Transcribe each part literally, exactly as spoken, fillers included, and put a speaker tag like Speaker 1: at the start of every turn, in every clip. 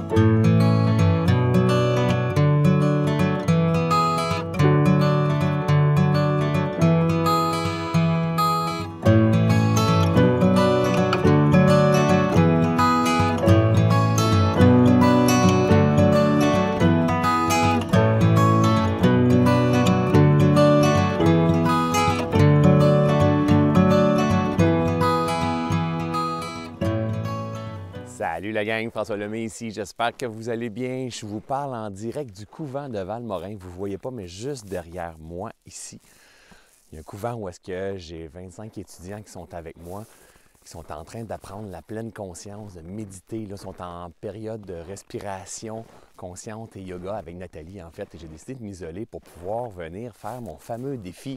Speaker 1: Salut la gang, François Lemay ici, j'espère que vous allez bien. Je vous parle en direct du couvent de Valmorin. Vous ne voyez pas, mais juste derrière moi ici, il y a un couvent où est-ce que j'ai vingt-cinq étudiants qui sont avec moi, qui sont en train d'apprendre la pleine conscience, de méditer. Ils sont en période de respiration consciente et yoga avec Nathalie, en fait. Et j'ai décidé de m'isoler pour pouvoir venir faire mon fameux défi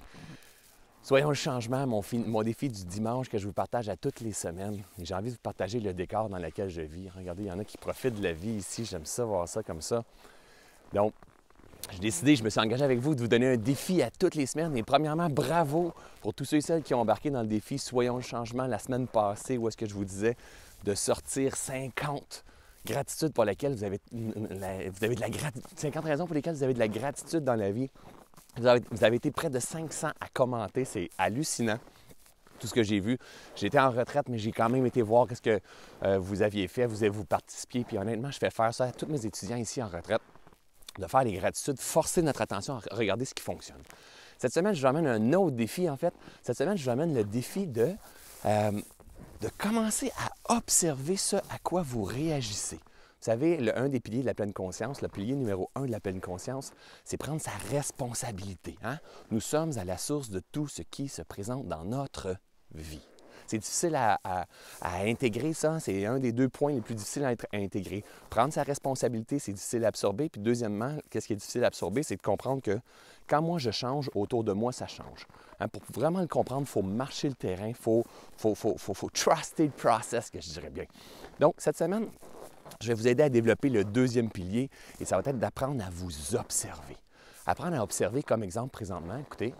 Speaker 1: Soyons le changement, mon, mon défi du dimanche que je vous partage à toutes les semaines. Et j'ai envie de vous partager le décor dans lequel je vis. Regardez, il y en a qui profitent de la vie ici. J'aime ça, voir ça comme ça. Donc, j'ai décidé, je me suis engagé avec vous de vous donner un défi à toutes les semaines. Et premièrement, bravo pour tous ceux et celles qui ont embarqué dans le défi Soyons le changement la semaine passée, où est-ce que je vous disais de sortir cinquante gratitudes pour lesquelles vous avez, la, vous avez de la gratitude, cinquante raisons pour lesquelles vous avez de la gratitude dans la vie. Vous avez, vous avez été près de cinq cents à commenter, c'est hallucinant tout ce que j'ai vu. J'étais en retraite, mais j'ai quand même été voir ce que euh, vous aviez fait, vous avez vous participiez. Puis honnêtement, je fais faire ça à tous mes étudiants ici en retraite, de faire les gratitudes, forcer notre attention à regarder ce qui fonctionne. Cette semaine, je vous amène un autre défi, en fait. Cette semaine, je vous amène le défi de, euh, de commencer à observer ce à quoi vous réagissez. Vous savez, le, un des piliers de la pleine conscience, le pilier numéro un de la pleine conscience, c'est prendre sa responsabilité. Hein? Nous sommes à la source de tout ce qui se présente dans notre vie. C'est difficile à, à, à intégrer, ça. C'est un des deux points les plus difficiles à, être, à intégrer. Prendre sa responsabilité, c'est difficile à absorber. Puis deuxièmement, qu'est-ce qui est difficile à absorber, c'est de comprendre que quand moi je change, autour de moi, ça change. Hein? Pour vraiment le comprendre, il faut marcher le terrain, il faut, faut, faut, faut, faut truster le process, que je dirais bien. Donc, cette semaine, je vais vous aider à développer le deuxième pilier et ça va être d'apprendre à vous observer. Apprendre à observer comme exemple présentement, écoutez,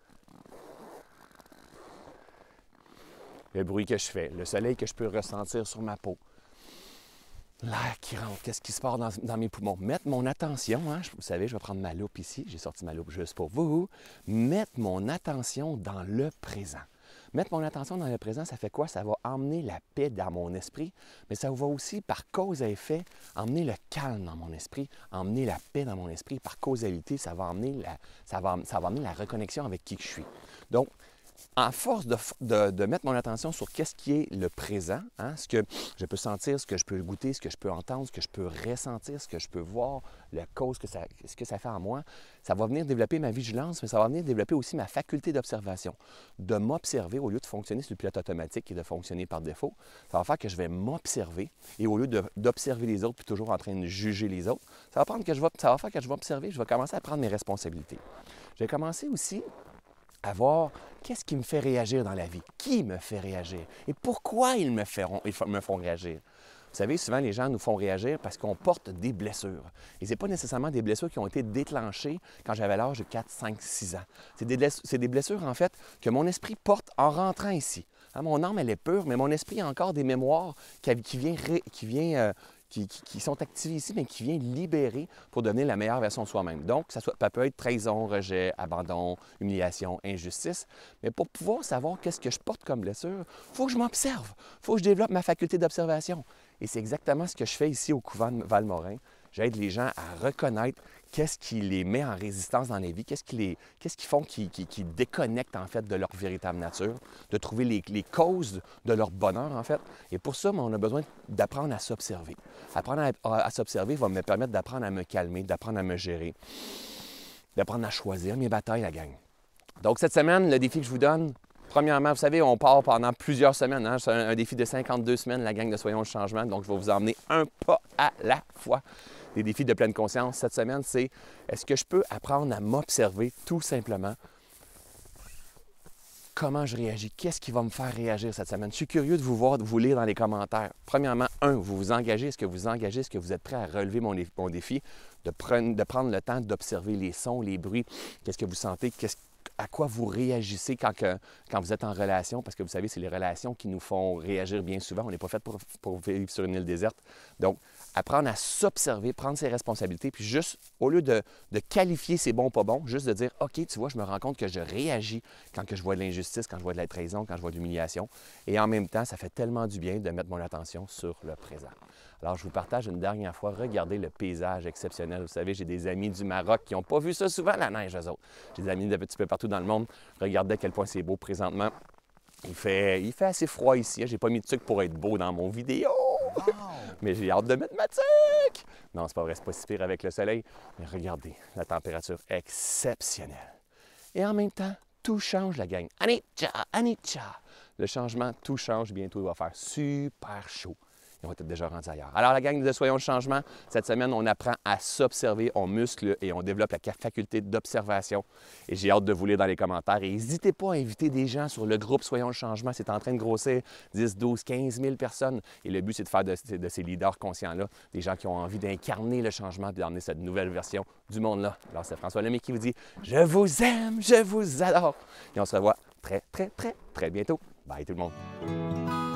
Speaker 1: le bruit que je fais, le soleil que je peux ressentir sur ma peau, l'air qui rentre, qu'est-ce qui se passe dans, dans mes poumons. Mettre mon attention, hein, vous savez, je vais prendre ma loupe ici, j'ai sorti ma loupe juste pour vous, mettre mon attention dans le présent. Mettre mon attention dans le présent, ça fait quoi? Ça va emmener la paix dans mon esprit, mais ça va aussi, par cause à effet, emmener le calme dans mon esprit, emmener la paix dans mon esprit. Par causalité, ça va emmener la, ça va, ça va emmener la reconnexion avec qui je suis. Donc, en force de, de, de mettre mon attention sur qu'est-ce qui est le présent, hein, ce que je peux sentir, ce que je peux goûter, ce que je peux entendre, ce que je peux ressentir, ce que je peux voir, la cause, que ça, ce que ça fait en moi, ça va venir développer ma vigilance, mais ça va venir développer aussi ma faculté d'observation. De m'observer au lieu de fonctionner sur le pilote automatique et de fonctionner par défaut, ça va faire que je vais m'observer et au lieu d'observer les autres puis toujours en train de juger les autres, ça va, prendre que je vais, ça va faire que je vais observer, je vais commencer à prendre mes responsabilités. Je vais commencer aussi à voir qu'est-ce qui me fait réagir dans la vie, qui me fait réagir et pourquoi ils me, feront, ils me font réagir. Vous savez, souvent, les gens nous font réagir parce qu'on porte des blessures. Et ce n'est pas nécessairement des blessures qui ont été déclenchées quand j'avais l'âge de quatre, cinq, six ans. C'est des, c'est des blessures, en fait, que mon esprit porte en rentrant ici. Hein, mon âme, elle est pure, mais mon esprit a encore des mémoires qui, qui viennent... Qui vient, euh, Qui, qui, qui sont activés ici, mais qui viennent libérer pour devenir la meilleure version de soi-même. Donc, ça, soit, ça peut être trahison, rejet, abandon, humiliation, injustice. Mais pour pouvoir savoir qu'est-ce que je porte comme blessure, il faut que je m'observe. Il faut que je développe ma faculté d'observation. Et c'est exactement ce que je fais ici au couvent de Valmorin. J'aide les gens à reconnaître qu'est-ce qui les met en résistance dans la vie, qu'est-ce qui les, qu'est-ce qu'ils font qui, qui, qui déconnectent en fait de leur véritable nature, de trouver les, les causes de leur bonheur en fait. Et pour ça, on a besoin d'apprendre à s'observer. Apprendre à, à, à s'observer va me permettre d'apprendre à me calmer, d'apprendre à me gérer, d'apprendre à choisir mes batailles, la gang. Donc cette semaine, le défi que je vous donne, premièrement, vous savez, on part pendant plusieurs semaines. Hein? C'est un, un défi de cinquante-deux semaines, la gang de Soyons le changement. Donc, je vais vous emmener un pas à la fois. Les défis de pleine conscience cette semaine, c'est est-ce que je peux apprendre à m'observer tout simplement? Comment je réagis? Qu'est-ce qui va me faire réagir cette semaine? Je suis curieux de vous voir, de vous lire dans les commentaires. Premièrement, un, vous vous engagez. Est-ce que vous vous engagez? Est-ce que vous êtes prêt à relever mon, mon défi? De, prendre, de prendre le temps d'observer les sons, les bruits. Qu'est-ce que vous sentez? Qu'est-ce à quoi vous réagissez quand, que, quand vous êtes en relation, parce que vous savez, c'est les relations qui nous font réagir bien souvent. On n'est pas fait pour, pour vivre sur une île déserte. Donc, apprendre à s'observer, prendre ses responsabilités, puis juste, au lieu de, de qualifier ses bons pas bons, juste de dire, OK, tu vois, je me rends compte que je réagis quand que je vois de l'injustice, quand je vois de la trahison, quand je vois de l'humiliation. Et en même temps, ça fait tellement du bien de mettre mon attention sur le présent. Alors, je vous partage une dernière fois, regardez le paysage exceptionnel. Vous savez, j'ai des amis du Maroc qui n'ont pas vu ça souvent, la neige, eux autres. J'ai des amis d'un petit peu partout dans le monde. Regardez à quel point c'est beau présentement. Il fait, il fait assez froid ici. J'ai pas mis de sucre pour être beau dans mon vidéo. Wow. Mais j'ai hâte de mettre ma tuque! Non, c'est pas vrai, c'est pas si pire avec le soleil. Mais regardez, la température exceptionnelle. Et en même temps, tout change, la gang. Anicha, anicha! Le changement, tout change. Bientôt, il va faire super chaud. On va être déjà rendus ailleurs. Alors, la gang de Soyons le changement, cette semaine, on apprend à s'observer, on muscle et on développe la faculté d'observation. Et j'ai hâte de vous lire dans les commentaires. Et n'hésitez pas à inviter des gens sur le groupe Soyons le changement. C'est en train de grossir dix, douze, quinze mille personnes. Et le but, c'est de faire de, de ces leaders conscients-là des gens qui ont envie d'incarner le changement et d'emmener cette nouvelle version du monde-là. Alors, c'est François Lemay qui vous dit « Je vous aime, je vous adore ». Et on se revoit très, très, très, très bientôt. Bye tout le monde.